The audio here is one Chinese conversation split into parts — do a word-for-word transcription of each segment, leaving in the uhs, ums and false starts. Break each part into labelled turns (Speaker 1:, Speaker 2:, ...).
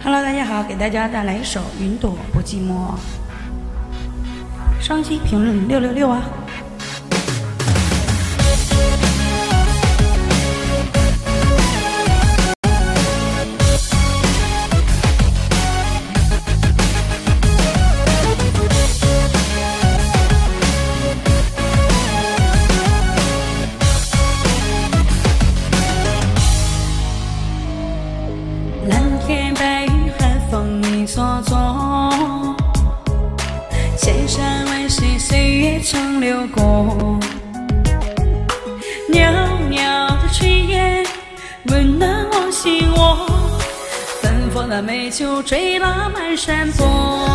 Speaker 1: Hello， 大家好，给大家带来一首《云朵不寂寞》。双击评论六六六啊！蓝天白云，寒风你所踪，千山万水，岁月长流过。袅袅的炊烟，温暖我心窝，芬芳的美酒醉了满山坡。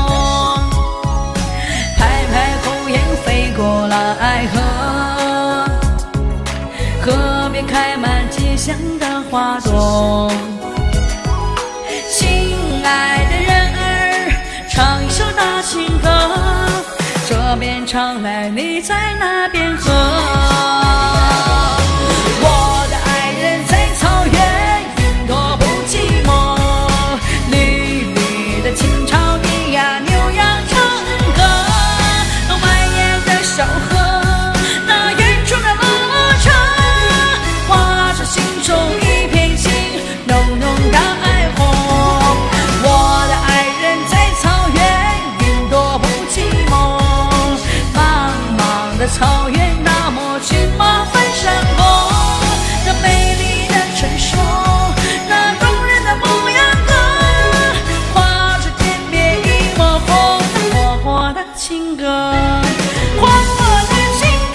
Speaker 1: 拍拍红叶飞过了爱河，河边开满吉祥的花朵。亲爱的人儿，唱一首大情歌，这边唱来你在那边喝。我的爱人在草原，云朵不寂寞，绿绿的青草地呀，牛羊唱歌。那蜿蜒的小河，那远处的骆驼，划着心中一片情，浓浓的爱火。草原那么骏马翻山坡，那美丽的传说，那动人的牧羊歌，划着天边一抹红，火火的情歌，火火的情歌。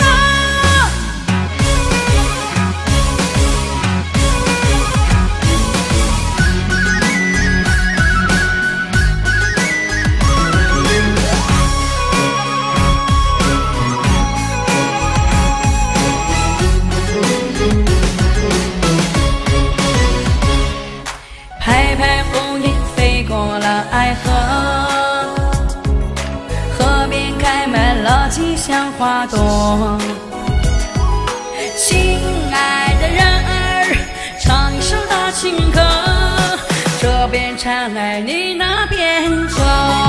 Speaker 1: 拍拍红叶飞过了爱河，河边开满了吉祥花朵。亲爱的人儿，唱一首大情歌，这边唱来你那边喝。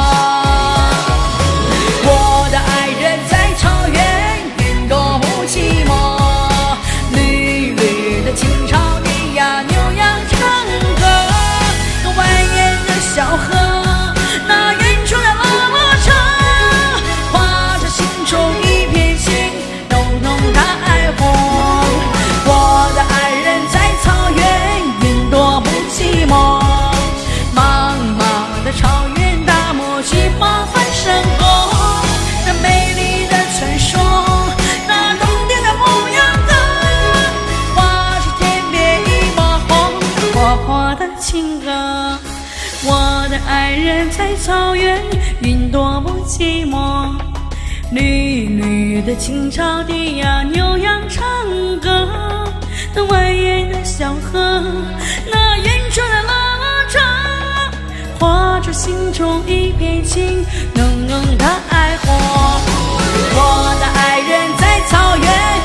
Speaker 1: 我的爱人在草原，云朵不寂寞，绿绿的青草地呀，牛羊唱歌。蜿蜒的小河，那远处的骆驼，划着心中一片情，浓浓的爱火。我的爱人在草原，云朵不寂寞，茫茫的草原，大漠骏马翻山坡，那美丽的传说，那动听的牧羊歌，划着天边一抹红，火火的情歌。我的爱人在草原，云朵不寂寞，绿绿的青草地呀，牛羊唱歌。那蜿蜒的小河，那远处的骆驼，划着心中一片情，浓浓的爱火。我的爱人在草原，